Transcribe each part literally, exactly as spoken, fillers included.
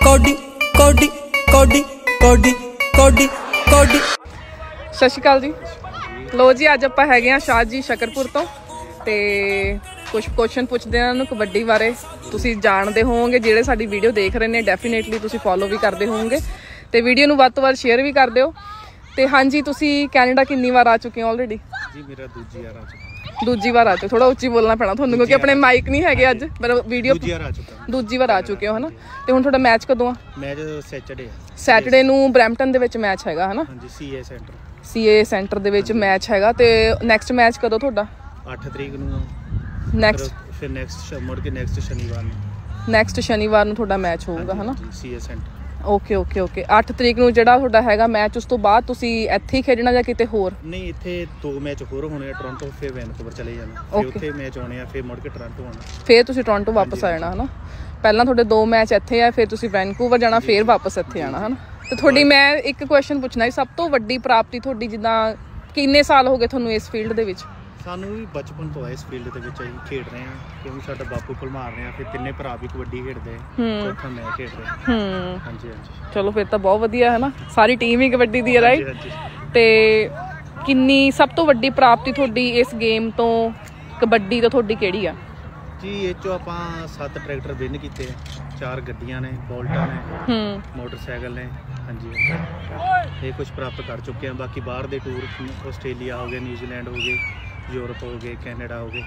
Cody ਕੋਡੀ ਕੋਡੀ ਕੋਡੀ ਕੋਡੀ ਕੋਡੀ। ਸਤਿ ਸ਼੍ਰੀ ਅਕਾਲ ਜੀ। ਲੋ ਜੀ ਅੱਜ ਆਪਾਂ ਹੈਗੇ ਆ ਸ਼ਾਹ ਜੀ ਸ਼ਕਰਪੁਰ ਤੋਂ ਤੇ ਕੁਝ ਕੁਐਸਚਨ ਪੁੱਛਦੇ ਆ ਨੂੰ ਕਬੱਡੀ ਬਾਰੇ। ਤੁਸੀਂ ਜਾਣਦੇ ਹੋਵੋਗੇ, ਜਿਹੜੇ ਸਾਡੀ ਵੀਡੀਓ ਦੇਖ ਰਹੇ ਨੇ ਡੈਫੀਨੇਟਲੀ ਤੁਸੀਂ ਫੋਲੋ ਵੀ ਕਰਦੇ ਹੋਵੋਗੇ ਤੇ ਵੀਡੀਓ ਨੂੰ ਵੱਧ ਤੋਂ ਵੱਧ ਸ਼ੇਅਰ ਵੀ ਕਰ ਦਿਓ। ਤੇ ਹਾਂਜੀ, ਤੁਸੀਂ ਕੈਨੇਡਾ ਕਿੰਨੀ ਵਾਰ ਆ ਚੁੱਕੇ ਹੋ ਆਲਰੇਡੀ? ਜੀ ਮੇਰਾ ਦੂਜੀ ਵਾਰ ਆ ਚੁੱਕਾ। ਦੂਜੀ ਵਾਰ ਆ ਚੁੱਕੇ, ਥੋੜਾ ਉੱਚੀ ਬੋਲਣਾ ਪੈਣਾ ਤੁਹਾਨੂੰ ਕਿਉਂਕਿ ਆਪਣੇ ਮਾਈਕ ਨਹੀਂ ਹੈਗੇ ਅੱਜ, ਪਰ ਵੀਡੀਓ ਦੂਜੀ ਵਾਰ ਆ ਚੁੱਕਾ। ਦੂਜੀ ਵਾਰ ਆ ਚੁੱਕੇ ਹੋ ਹਨਾ। ਤੇ ਹੁਣ ਤੁਹਾਡਾ ਮੈਚ ਕਦੋਂ ਆ? ਮੈਚ ਸੈਟਰਡੇ ਆ। ਸੈਟਰਡੇ ਨੂੰ ਬਰੈਂਪਟਨ ਦੇ ਵਿੱਚ ਮੈਚ ਹੈਗਾ ਹਨਾ। ਹਾਂਜੀ, ਸੀਏ ਸੈਂਟਰ। ਸੀਏ ਸੈਂਟਰ ਦੇ ਵਿੱਚ ਮੈਚ ਹੈਗਾ। ਤੇ ਨੈਕਸਟ ਮੈਚ ਕਦੋਂ ਤੁਹਾਡਾ? ਅੱਠ ਤਰੀਕ ਨੂੰ। ਨੈਕਸਟ ਫਿਰ ਨੈਕਸਟ ਮੁੜ ਕੇ ਨੈਕਸਟ ਸ਼ਨੀਵਾਰ ਨੂੰ। ਨੈਕਸਟ ਸ਼ਨੀਵਾਰ ਨੂੰ ਤੁਹਾਡਾ ਮੈਚ ਹੋਊਗਾ ਹਨਾ। CA centre. Okay okay okay. ਅੱਠ ਤਰੀਕ ਨੂੰ ਜਿਹੜਾ ਤੁਹਾਡਾ ਹੈਗਾ ਮੈਚ, ਉਸ ਤੋਂ ਬਾਅਦ ਤੁਸੀਂ ਇੱਥੇ ਹੀ ਖੇਡਣਾ ਜਾਂ ਕਿਤੇ ਹੋਰ? ਨਹੀਂ, ਇੱਥੇ ਦੋ ਮੈਚ ਹੋਰ ਹੋਣੇ ਆ, ਟੋਰਾਂਟੋ ਫਿਰ ਵੈਨਕੂਵਰ ਚਲੇ ਜਾਣਾ, ਫਿਰ ਉੱਥੇ ਮੈਚ ਹੋਣੇ ਆ, ਫਿਰ ਮੁੜ ਕੇ ਟੋਰਾਂਟੋ ਆਉਣਾ, ਫਿਰ ਤੁਸੀਂ ਟੋਰਾਂਟੋ ਵਾਪਸ ਆ ਜਾਣਾ ਹਨਾ। ਪਹਿਲਾਂ ਤੁਹਾਡੇ ਦੋ ਮੈਚ ਇੱਥੇ ਆ, ਫਿਰ ਤੁਸੀਂ ਵੈਨਕੂਵਰ ਜਾਣਾ, ਫਿਰ ਵਾਪਸ ਇੱਥੇ ਆਣਾ ਹਨਾ। ਤੇ ਤੁਹਾਡੀ ਮੈਂ ਇੱਕ ਕੁਐਸਚਨ ਪੁੱਛਣਾ ਸੀ, ਸਭ ਤੋਂ ਵੱਡੀ ਪ੍ਰਾਪਤੀ ਤੁਹਾਡੀ, ਜਿੱਦਾਂ ਕਿੰਨੇ ਸਾਲ ਹੋ ਗਏ ਤੁਹਾਨੂੰ ਇਸ ਫੀਲਡ ਦੇ ਵਿੱਚ? ਸਾਨੂੰ ਵੀ ਬਚਪਨ ਤੋਂ ਆ ਇਸ ਫੀਲਡ ਦੇ ਵਿੱਚ ਅਸੀਂ ਖੇਡ ਰਹੇ ਹਾਂ, ਕਿਉਂਕਿ ਸਾਡਾ ਬਾਪੂ ਭਲਮਾਰ ਨੇ ਆ, ਫਿਰ ਤਿੰਨੇ ਭਰਾ ਵੀ ਕਬੱਡੀ ਖੇਡਦੇ, ਚੌਥਾ ਮੈਂ ਖੇਡ ਰਿਹਾ। ਹੂੰ, ਹਾਂਜੀ ਹਾਂਜੀ। ਚਲੋ ਫਿਰ ਤਾਂ ਬਹੁਤ ਵਧੀਆ ਹੈ ਨਾ, ਸਾਰੀ ਟੀਮ ਹੀ ਕਬੱਡੀ ਦੀ ਹੈ ਰਾਈਟ। ਤੇ ਕਿੰਨੀ ਸਭ ਤੋਂ ਵੱਡੀ ਪ੍ਰਾਪਤੀ ਤੁਹਾਡੀ ਇਸ ਗੇਮ ਤੋਂ, ਕਬੱਡੀ ਤੋਂ ਤੁਹਾਡੀ ਕਿਹੜੀ ਆ? ਜੀ ਇਹ ਚੋਂ ਆਪਾਂ ਸੱਤ ਟਰੈਕਟਰ ਵਿਨ ਕੀਤੇ, ਚਾਰ ਗੱਡੀਆਂ ਨੇ, ਬੋਲਟਾਂ ਨੇ, ਮੋਟਰਸਾਈਕਲ ਨੇ। ਹਾਂਜੀ, ਇਹ ਕੁਝ ਪ੍ਰਾਪਤ ਕਰ ਚੁੱਕੇ ਹਾਂ। ਬਾਕੀ ਬਾਹਰ ਦੇ ਟੂਰ, ਆਸਟ੍ਰੇਲੀਆ ਹੋ ਗਏ, ਨਿਊਜ਼ੀਲੈਂਡ ਹੋ ਗਏ, ਯੂਰਪ ਹੋ ਗਏ, ਕੈਨੇਡਾ ਹੋ ਗਏ।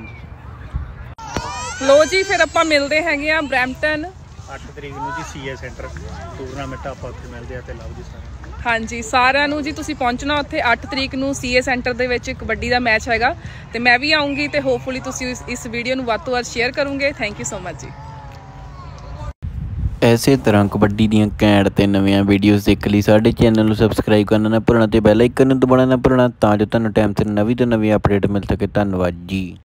ਹਾਂਜੀ। ਲੋ ਜੀ, ਫਿਰ ਆਪਾਂ ਮਿਲਦੇ ਹੈਗੇ ਆ ਬਰੈਂਪਟਨ ਅੱਠ ਤਰੀਕ ਨੂੰ ਜੀ, ਸੀਏ ਸੈਂਟਰ ਟੂਰਨਾਮੈਂਟ ਆਪਾਂ ਉੱਥੇ ਮਿਲਦੇ ਆ। ਤੇ ਲਵ ਜੀ ਸਾਰੇ। ਹਾਂਜੀ, ਸਾਰਿਆਂ ਨੂੰ ਜੀ ਤੁਸੀਂ ਪਹੁੰਚਣਾ ਉੱਥੇ। ਅੱਠ ਤਰੀਕ ਨੂੰ ਸੀਏ ਸੈਂਟਰ ਦੇ ਵਿੱਚ ਕਬੱਡੀ ਦਾ ਮੈਚ ਹੈਗਾ ਤੇ ਮੈਂ ਵੀ ਆਉਂਗੀ ਤੇ ਹੋਪਫੁਲੀ ਤੁਸੀਂ ਇਸ ਵੀਡੀਓ ਨੂੰ ਵੱਧ ਤੋਂ ਵੱਧ ਸ਼ੇਅਰ ਕਰੋਗੇ। ਥੈਂਕ ਯੂ ਸੋ ਮਚ ਜੀ। ਇਸੇ ਤਰ੍ਹਾਂ ਕਬੱਡੀ ਦੀਆਂ ਘੈਂਟ ਤੇ ਨਵੀਆਂ ਵੀਡੀਓਜ਼ ਦੇਖਣ ਲਈ ਸਾਡੇ ਚੈਨਲ ਨੂੰ ਸਬਸਕ੍ਰਾਈਬ ਕਰਨਾ ਨਾ ਭੁੱਲਣਾ ਤੇ ਬੈਲ ਆਈਕਨ ਨੂੰ ਦਬਾਉਣਾ ਨਾ ਭੁੱਲਣਾ, ਤਾਂ ਜੋ ਤੁਹਾਨੂੰ ਟਾਈਮ ਸਿਰ ਨਵੀਂ ਤੋਂ ਨਵੀਂ ਅਪਡੇਟ ਮਿਲ ਸਕੇ। ਧੰਨਵਾਦ ਜੀ।